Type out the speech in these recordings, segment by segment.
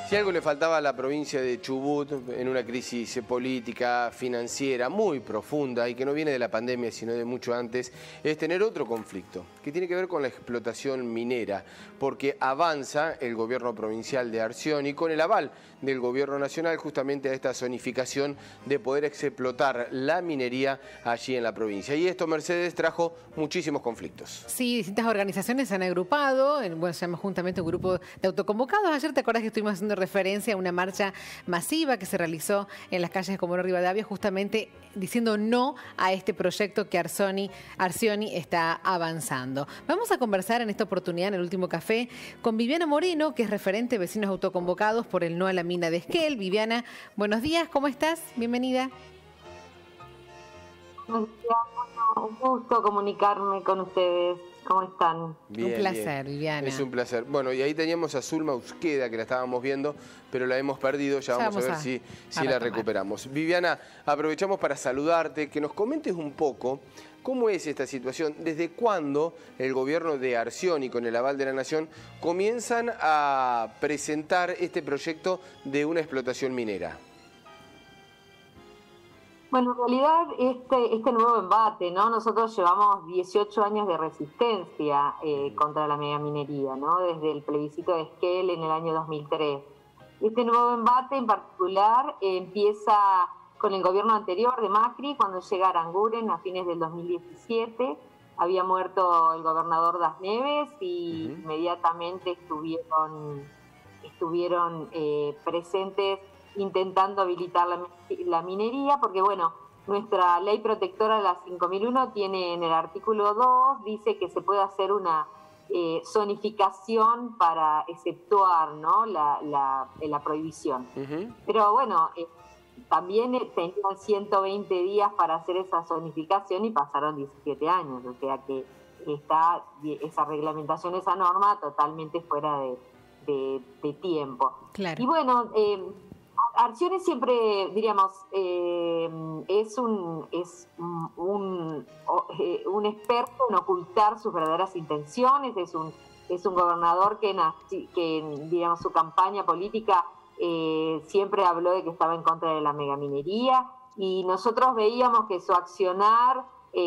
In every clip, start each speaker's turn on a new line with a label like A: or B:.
A: Si algo le faltaba a la provincia de Chubut en una crisis política, financiera, muy profunda y que no viene de la pandemia sino de mucho antes, es tener otro conflicto que tiene que ver con la explotación minera, porque avanza el gobierno provincial de Arcioni con el aval del gobierno nacional justamente a esta zonificación de poder explotar la minería allí en la provincia. Y esto, Mercedes, trajo muchísimos conflictos.
B: Sí, distintas organizaciones se han agrupado, bueno, se llama juntamente un grupo de autoconvocados. Ayer te acordás que estuvimos haciendo referencia a una marcha masiva que se realizó en las calles de Comodoro Rivadavia, justamente diciendo no a este proyecto que Arcioni está avanzando. Vamos a conversar en esta oportunidad, en el último café, con Viviana Moreno, que es referente de vecinos autoconvocados por el no a la mina de Esquel. Viviana, buenos días, ¿cómo estás? Bienvenida.
C: Buenos días, bueno, un gusto comunicarme con ustedes. ¿Cómo están?
A: Bien,
B: un placer,
A: bien.
B: Viviana.
A: Es un placer. Bueno, y ahí teníamos a Zulma Usqueda, que la estábamos viendo, pero la hemos perdido. Ya vamos a ver si la recuperamos. Viviana, aprovechamos para saludarte, que nos comentes un poco cómo es esta situación, desde cuándo el gobierno de Arcioni, con el aval de la Nación, comienzan a presentar este proyecto de una explotación minera.
C: Bueno, en realidad este nuevo embate, ¿no? Nosotros llevamos 18 años de resistencia contra la megaminería, ¿no? Desde el plebiscito de Esquel en el año 2003. Este nuevo embate en particular empieza con el gobierno anterior de Macri, cuando llega Aranguren a fines del 2017. Había muerto el gobernador Das Neves y inmediatamente estuvieron presentes intentando habilitar la minería, porque bueno, nuestra ley protectora, la 5001, tiene en el artículo 2, dice que se puede hacer una zonificación para exceptuar, ¿no?, la prohibición. Pero bueno, también tenían 120 días para hacer esa zonificación y pasaron 17 años, o sea que está esa reglamentación, esa norma totalmente fuera de tiempo.
B: Claro.
C: Y bueno, Arcioni siempre, diríamos, es un experto en ocultar sus verdaderas intenciones. Es un gobernador que digamos, su campaña política siempre habló de que estaba en contra de la megaminería, y nosotros veíamos que su accionar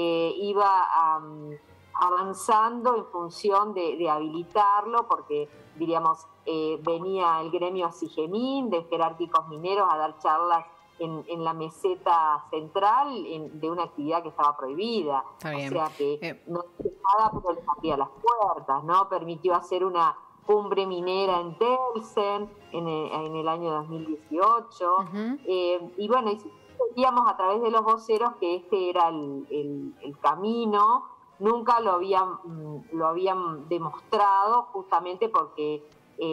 C: iba avanzando en función de habilitarlo, porque diríamos venía el gremio Asigemín de jerárquicos mineros a dar charlas en la meseta central de una actividad que estaba prohibida.
B: Está bien.
C: O sea que no hizo nada, pero les abría las puertas, ¿no? Permitió hacer una cumbre minera en Telsen en el año 2018. Y bueno, veíamos a través de los voceros que este era el camino. Nunca lo habían demostrado, justamente porque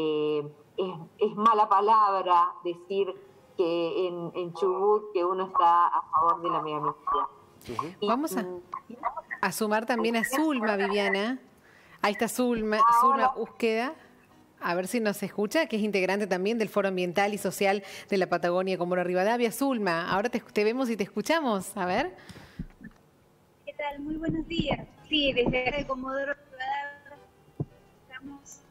C: es mala palabra decir que en Chubut que uno está a favor de la megaminería.
B: Vamos a sumar también a Zulma, Viviana. Ahí está Zulma Usqueda. A ver si nos escucha, que es integrante también del Foro Ambiental y Social de la Patagonia Comodoro Rivadavia. Zulma, ahora te vemos y te escuchamos. A ver.
D: ¿Qué tal? Muy buenos días. Sí, desde Comodoro Rivadavia estamos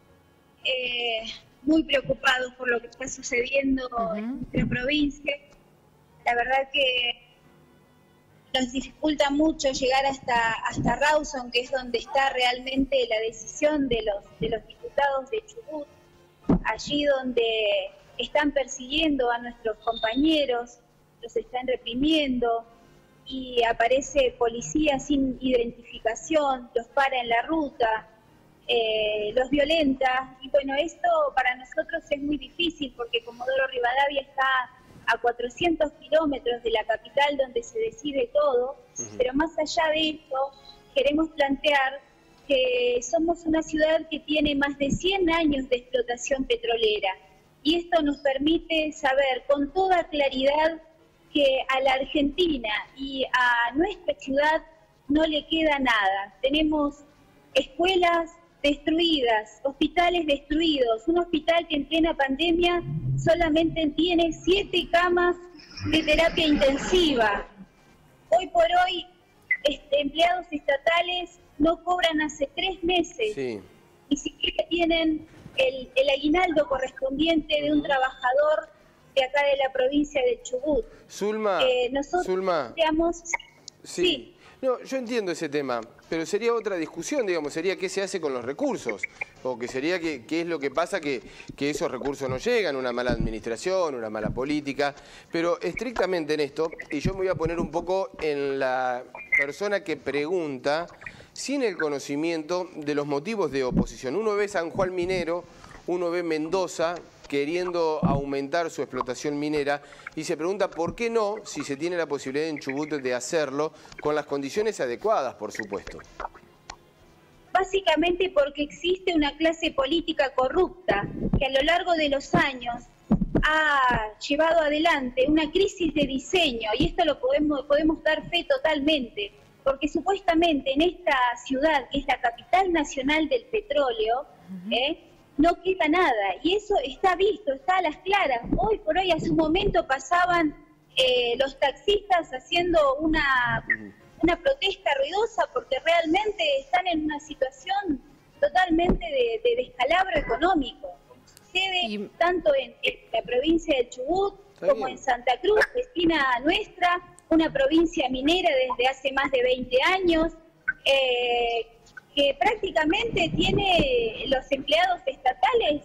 D: muy preocupados por lo que está sucediendo en nuestra provincia. La verdad que nos dificulta mucho llegar hasta Rawson, que es donde está realmente la decisión de los diputados de Chubut, allí donde están persiguiendo a nuestros compañeros, los están reprimiendo, y aparece policía sin identificación, los para en la ruta, los violenta. Y bueno, esto para nosotros es muy difícil, porque Comodoro Rivadavia está a 400 kilómetros de la capital, donde se decide todo. Pero más allá de esto, queremos plantear que somos una ciudad que tiene más de 100 años de explotación petrolera, y esto nos permite saber con toda claridad que a la Argentina y a nuestra ciudad no le queda nada. Tenemos escuelas destruidas, hospitales destruidos, un hospital que en plena pandemia solamente tiene 7 camas de terapia intensiva. Hoy por hoy, empleados estatales no cobran hace 3 meses. Sí. Ni siquiera tienen el aguinaldo correspondiente de un trabajador de acá de la provincia de Chubut.
A: Zulma,
D: nosotros digamos,
A: sí. No, yo entiendo ese tema, pero sería otra discusión, digamos, sería qué se hace con los recursos, o que sería qué es lo que pasa que esos recursos no llegan, una mala administración, una mala política, pero estrictamente en esto, y yo me voy a poner un poco en la persona que pregunta, sin el conocimiento de los motivos de oposición. Uno ve San Juan Minero, uno ve Mendoza queriendo aumentar su explotación minera y se pregunta por qué no, si se tiene la posibilidad en Chubut de hacerlo, con las condiciones adecuadas, por supuesto.
D: Básicamente porque existe una clase política corrupta que a lo largo de los años ha llevado adelante una crisis de diseño, y esto lo podemos dar fe totalmente, porque supuestamente en esta ciudad, que es la capital nacional del petróleo, no queda nada, y eso está visto, está a las claras. Hoy por hoy, a su momento pasaban los taxistas haciendo una protesta ruidosa porque realmente están en una situación totalmente de descalabro económico. Sucede tanto en la provincia de Chubut como en Santa Cruz, vecina nuestra, una provincia minera desde hace más de 20 años, que prácticamente tiene los empleados estatales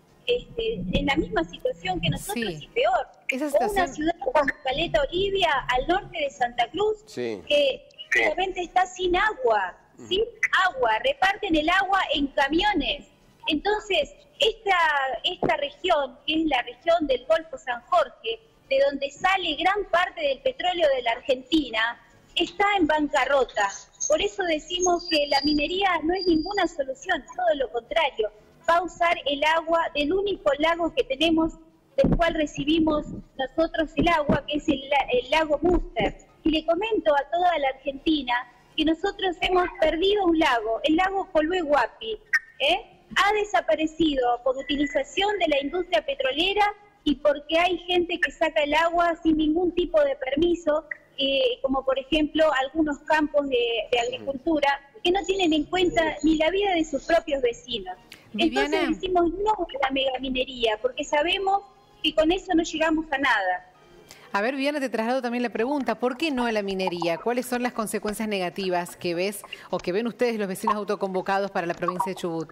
D: en la misma situación que nosotros y peor. O una ciudad como Caleta Olivia, al norte de Santa Cruz, que realmente está sin agua, reparten el agua en camiones. Entonces, esta región, que es la región del Golfo San Jorge, de donde sale gran parte del petróleo de la Argentina, está en bancarrota. Por eso decimos que la minería no es ninguna solución, todo lo contrario. Va a usar el agua del único lago que tenemos, del cual recibimos nosotros el agua, que es el lago Múster. Y le comento a toda la Argentina que nosotros hemos perdido un lago, el lago Colue Huapi. Ha desaparecido por utilización de la industria petrolera y porque hay gente que saca el agua sin ningún tipo de permiso, como por ejemplo algunos campos de agricultura, que no tienen en cuenta ni la vida de sus propios vecinos.
B: Viviana.
D: Entonces decimos no a la megaminería, porque sabemos que con eso no llegamos a nada.
B: A ver, Viviana, te traslado también la pregunta, ¿por qué no a la minería? ¿Cuáles son las consecuencias negativas que ves o que ven ustedes los vecinos autoconvocados para la provincia de Chubut?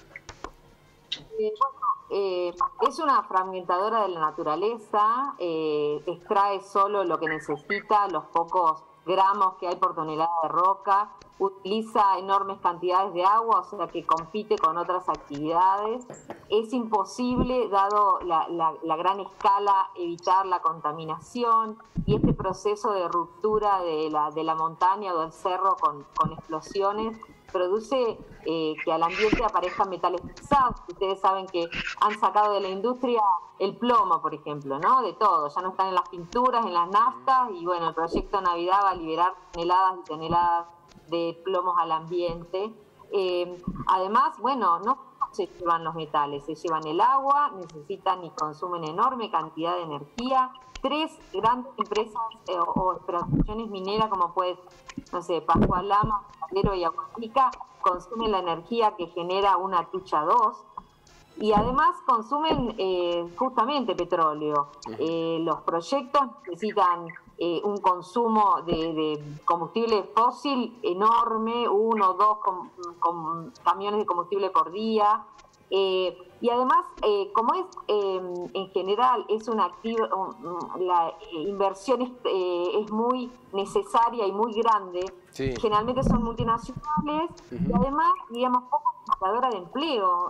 C: Es una fragmentadora de la naturaleza, extrae solo lo que necesita, los pocos gramos que hay por tonelada de roca, utiliza enormes cantidades de agua, o sea que compite con otras actividades. Es imposible, dado la gran escala, evitar la contaminación y este proceso de ruptura de la montaña o del cerro con explosiones produce que al ambiente aparezcan metales pesados. Ustedes saben que han sacado de la industria el plomo, por ejemplo, ¿no? De todo, ya no están en las pinturas, en las naftas, y bueno, el proyecto Navidad va a liberar toneladas y toneladas de plomos al ambiente. Además, bueno, no se llevan los metales, se llevan el agua, necesitan y consumen enorme cantidad de energía. 3 grandes empresas o explotaciones mineras como puede, no sé, Pascualama, Calero y Aguatica, consumen la energía que genera una Tucha 2 y además consumen justamente petróleo. Los proyectos necesitan un consumo de combustible fósil enorme, 1 o 2 camiones de combustible por día. Y además, como es en general es una la inversión es muy necesaria y muy grande, generalmente son multinacionales y además, digamos, poco generadora de empleo.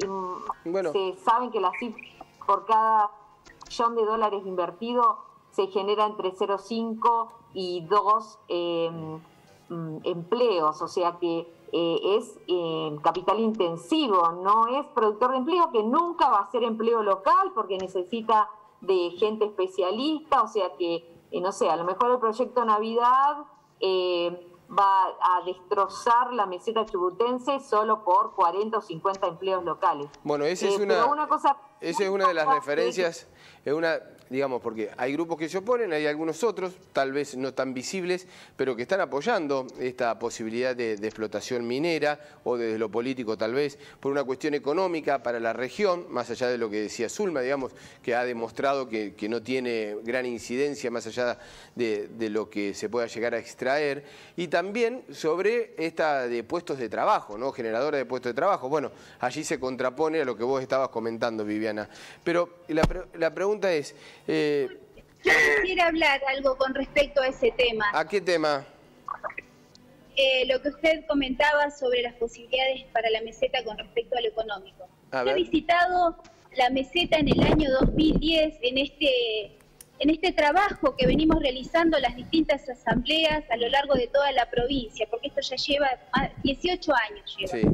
C: Se saben que la cifra por cada $1 millón invertido se genera entre 0,5 y 2 empleos, o sea que es capital intensivo, no es productor de empleo, que nunca va a ser empleo local porque necesita de gente especialista, o sea que, no sé, a lo mejor el proyecto Navidad va a destrozar la meseta chubutense solo por 40 o 50 empleos locales.
A: Bueno, esa es una de las referencias, digamos, porque hay grupos que se oponen, hay algunos otros, tal vez no tan visibles, pero que están apoyando esta posibilidad de explotación minera o desde lo político tal vez, por una cuestión económica para la región, más allá de lo que decía Zulma, digamos, que ha demostrado que no tiene gran incidencia más allá de lo que se pueda llegar a extraer, y también sobre esta de puestos de trabajo, ¿no? Generadora de puestos de trabajo. Bueno, allí se contrapone a lo que vos estabas comentando, Viviana. Pero la pregunta es...
D: Yo quisiera hablar algo con respecto a ese tema.
A: ¿A qué tema?
D: Lo que usted comentaba sobre las posibilidades para la meseta con respecto a lo económico. Yo he visitado la meseta en el año 2010 en este trabajo que venimos realizando las distintas asambleas a lo largo de toda la provincia, porque esto ya lleva 18 años.
A: Sí.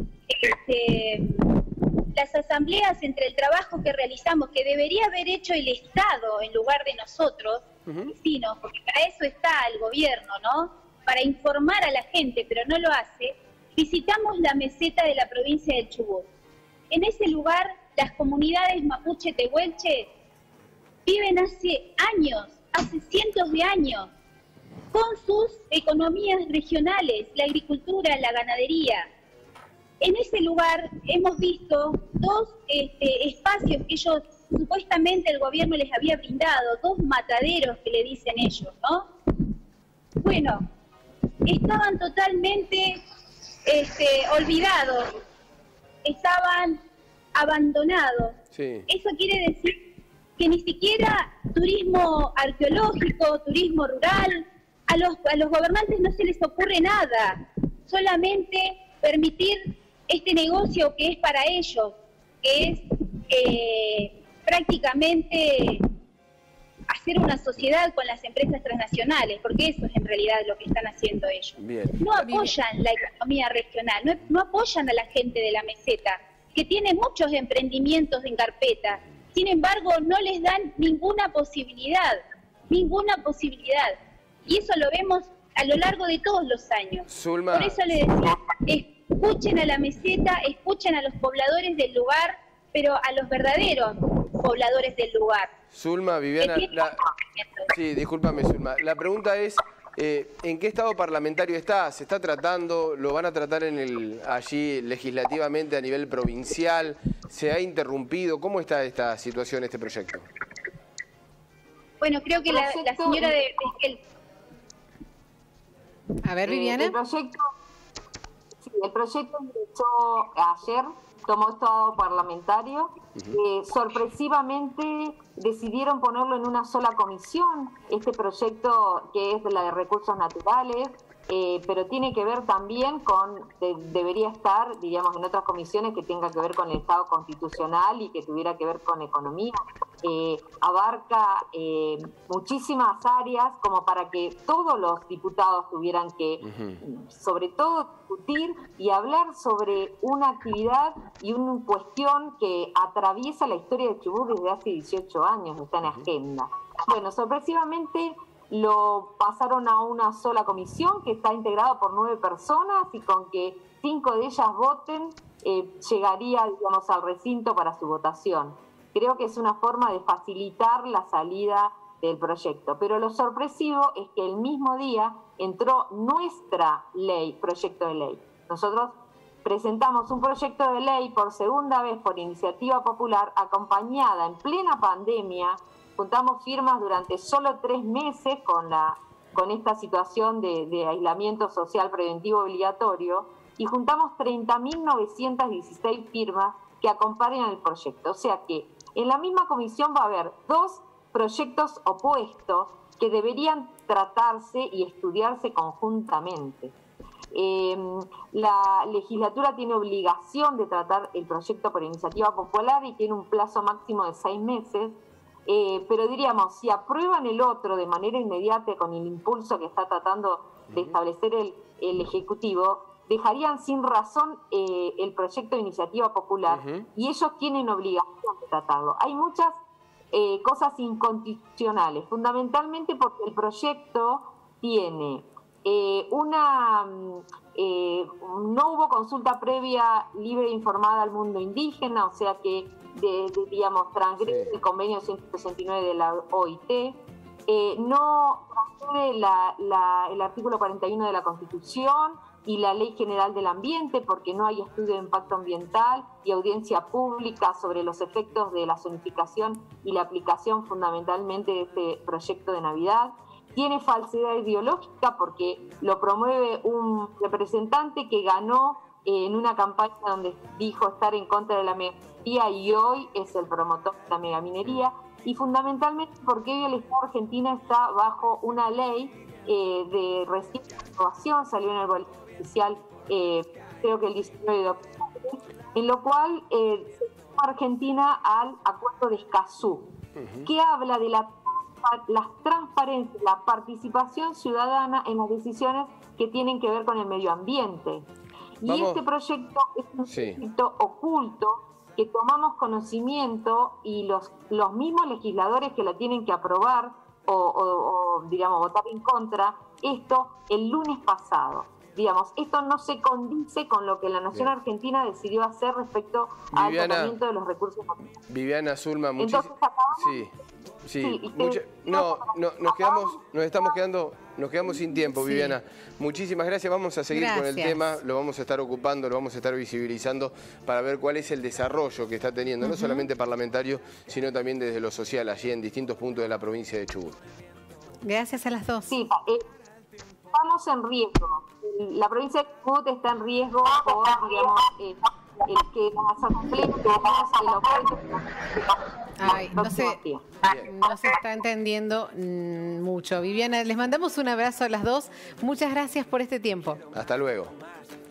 D: Las asambleas, entre el trabajo que realizamos, que debería haber hecho el Estado en lugar de nosotros, vecinos, porque para eso está el gobierno, ¿no? Para informar a la gente, pero no lo hace, visitamos la meseta de la provincia del Chubut. En ese lugar, las comunidades mapuche tehuelche viven hace años, hace cientos de años, con sus economías regionales, la agricultura, la ganadería. En ese lugar hemos visto dos espacios que ellos, supuestamente el gobierno les había brindado, dos mataderos que le dicen ellos, ¿no? Bueno, estaban totalmente olvidados, estaban abandonados.
A: Sí.
D: Eso quiere decir que ni siquiera turismo arqueológico, turismo rural, a los gobernantes no se les ocurre nada, solamente permitir este negocio que es para ellos, que es prácticamente hacer una sociedad con las empresas transnacionales, porque eso es en realidad lo que están haciendo ellos.
A: Bien.
D: No apoyan la economía regional, no apoyan a la gente de la meseta, que tiene muchos emprendimientos en carpeta. Sin embargo, no les dan ninguna posibilidad. Y eso lo vemos a lo largo de todos los años.
A: Zulma.
D: Por eso le decía, escuchen a la meseta, escuchen a los pobladores del lugar, pero a los verdaderos pobladores del lugar.
A: Zulma, Viviana, sí, discúlpame, Zulma. La pregunta es, ¿en qué estado parlamentario está? ¿Se está tratando? ¿Lo van a tratar allí legislativamente a nivel provincial? ¿Se ha interrumpido? ¿Cómo está esta situación, este proyecto?
D: Bueno, creo que la señora de Esquel...
B: A ver, Viviana.
C: El proyecto ingresó ayer, tomó estado parlamentario. Sorpresivamente decidieron ponerlo en una sola comisión, este proyecto que es la de recursos naturales, pero tiene que ver también debería estar, digamos, en otras comisiones que tenga que ver con el Estado constitucional y que tuviera que ver con economía. Abarca muchísimas áreas como para que todos los diputados tuvieran que, sobre todo, discutir y hablar sobre una actividad y una cuestión que atraviesa la historia de Chubut desde hace 18 años, está en agenda. Bueno, sorpresivamente lo pasaron a una sola comisión que está integrada por 9 personas y con que 5 de ellas voten, llegaría, digamos, al recinto para su votación. Creo que es una forma de facilitar la salida del proyecto. Pero lo sorpresivo es que el mismo día entró nuestra proyecto de ley. Nosotros presentamos un proyecto de ley por segunda vez por iniciativa popular, acompañada en plena pandemia. Juntamos firmas durante solo 3 meses con esta situación de aislamiento social preventivo obligatorio y juntamos 30.916 firmas que acompañan el proyecto. O sea que en la misma comisión va a haber 2 proyectos opuestos que deberían tratarse y estudiarse conjuntamente. La legislatura tiene obligación de tratar el proyecto por iniciativa popular y tiene un plazo máximo de 6 meses. Pero diríamos, si aprueban el otro de manera inmediata con el impulso que está tratando de establecer el Ejecutivo, dejarían sin razón el proyecto de iniciativa popular y ellos tienen obligación de tratarlo. Hay muchas cosas inconstitucionales, fundamentalmente porque el proyecto tiene no hubo consulta previa libre e informada al mundo indígena, o sea que, digamos, transgrede el convenio 169 de la OIT, no transgrede el artículo 41 de la Constitución y la Ley General del Ambiente, porque no hay estudio de impacto ambiental y audiencia pública sobre los efectos de la zonificación y la aplicación fundamentalmente de este proyecto de Navidad. Tiene falsedad ideológica porque lo promueve un representante que ganó en una campaña donde dijo estar en contra de la megaminería y hoy es el promotor de la megaminería, y fundamentalmente porque hoy el Estado argentino está bajo una ley de reciente aprobación, salió en el boletín oficial creo que el 19 de octubre, en lo cual se suma Argentina al Acuerdo de Escazú, que habla de la transparencia, la participación ciudadana en las decisiones que tienen que ver con el medio ambiente. Y este proyecto es un proyecto oculto que tomamos conocimiento y los mismos legisladores que la tienen que aprobar o digamos, votar en contra, esto el lunes pasado. Digamos, esto no se condice con lo que la Nación Argentina decidió hacer respecto al tratamiento de los recursos naturales.
A: Viviana Zulma,
C: entonces
A: nos quedamos sin tiempo, Viviana. Muchísimas gracias, vamos a seguir con el tema, lo vamos a estar ocupando, lo vamos a estar visibilizando para ver cuál es el desarrollo que está teniendo, no solamente parlamentario, sino también desde lo social, allí en distintos puntos de la provincia de Chubut.
B: Gracias a las dos.
C: Sí, estamos en riesgo. La provincia de Chubut está en riesgo por, digamos, el que las asambleas
B: no se está entendiendo mucho. Viviana, les mandamos un abrazo a las dos. Muchas gracias por este tiempo.
A: Hasta luego.